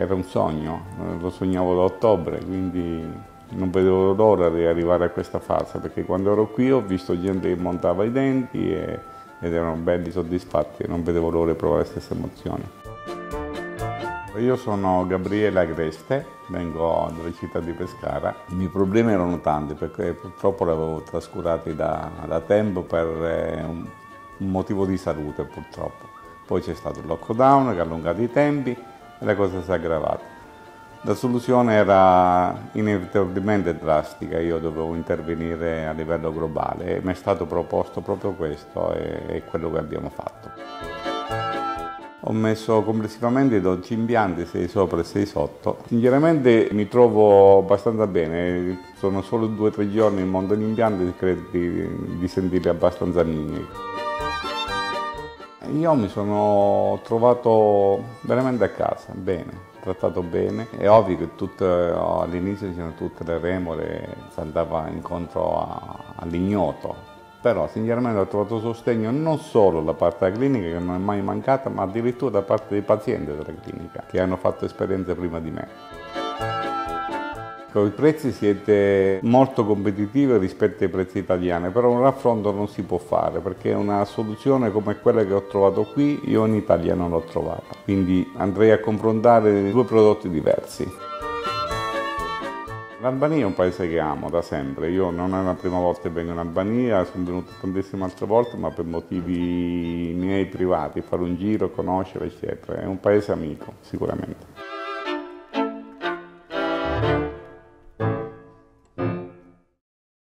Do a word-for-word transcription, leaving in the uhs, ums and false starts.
era un sogno, lo sognavo da ottobre, quindi non vedevo l'ora di arrivare a questa fase, perché quando ero qui ho visto gente che montava i denti e, ed erano belli soddisfatti, non vedevo l'ora di provare le stesse emozioni. Io sono Gabriele Agreste, vengo dalla città di Pescara. I miei problemi erano tanti perché purtroppo li avevo trascurati da, da tempo per un, un motivo di salute purtroppo. Poi c'è stato il lockdown che ha allungato i tempi e la cosa si è aggravata. La soluzione era inevitabilmente drastica, io dovevo intervenire a livello globale e mi è stato proposto proprio questo e è quello che abbiamo fatto. Ho messo complessivamente dodici impianti, sei sopra e sei sotto. Sinceramente mi trovo abbastanza bene, sono solo due o tre giorni in mondo di impianti e credo di, di sentirli abbastanza mini. Io mi sono trovato veramente a casa, bene, trattato bene. È ovvio che tutte, all'inizio c'erano tutte le remore, si andava incontro all'ignoto, però sinceramente ho trovato sostegno non solo da parte della clinica, che non è mai mancata, ma addirittura da parte dei pazienti della clinica, che hanno fatto esperienze prima di me. Con i prezzi siete molto competitivi rispetto ai prezzi italiani, però un raffronto non si può fare perché una soluzione come quella che ho trovato qui io in Italia non l'ho trovata, quindi andrei a confrontare due prodotti diversi. L'Albania è un paese che amo da sempre, io non è la prima volta che vengo in Albania, sono venuto tantissime altre volte, ma per motivi miei privati, fare un giro, conoscere eccetera, è un paese amico sicuramente.